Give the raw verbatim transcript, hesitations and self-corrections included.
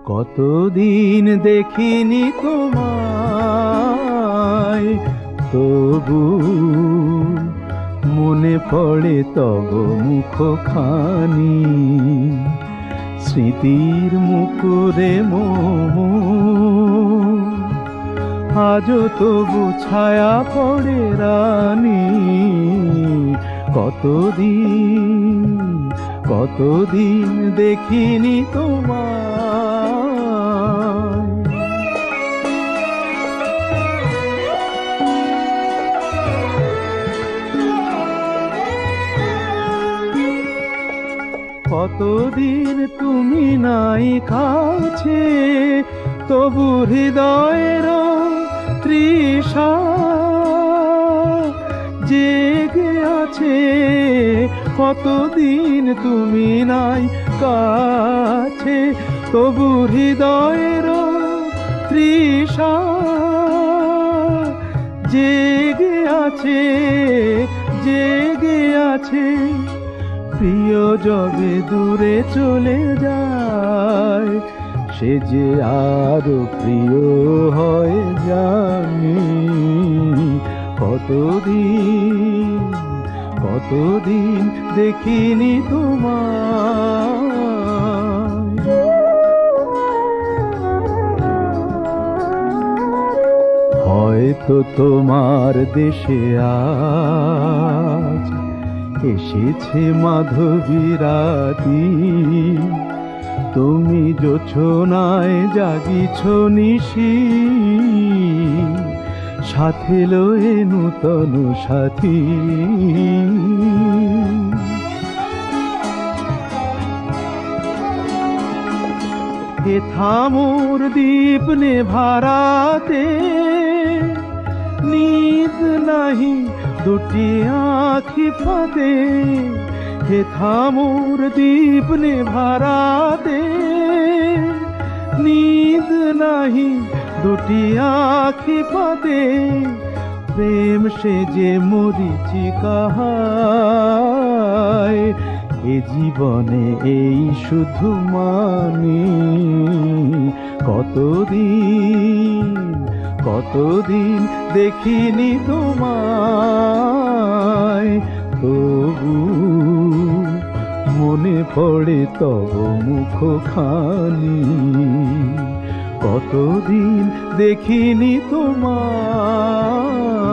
কতদিন দেখিনি তোমায়, তবু মনে পড়ে তব মুখখানি। স্মৃতির মুকুরে মোর আজও তবু ছায়া পড়ে রানী। কতদিন কতদিন দেখিনি তোমায়। কতদিন তুমি নাই কাছে, তবু হৃদয়ের তৃষা জেগে আছে। কতদিন তুমি নাই কাছে, তবু হৃদয়ের তৃষা জেগে আছে, জেগে আছে। প্রিয় যবে দূরে চলে যায়, সে যে আরো প্রিয় হয় জানি। কতদিন কতদিন দেখিনি তোমায়। হয়তো তোমার দেশে আজ এসেছে মাধবী রাতি। তুমি জোছনায় জাগিছ নিশি, সাথে লয়ে নূতন সাথী। হেথা মোর দীপ নেভারাতে, নিদ নাহি দুটি আঁখি ফাঁদে। হেথা মোর দীপ নেভারাতে, নিদ নাহি দুটি আঁখি ফাঁদে। প্রেম সে যে মরিচিকা হায়, এ জীবনে এই শুধু মানি। কতদিন কতদিন দেখিনি তোমায়, তবু মনে পড়ে তব মুখখানি। কতদিন দেখিনি তোমায়।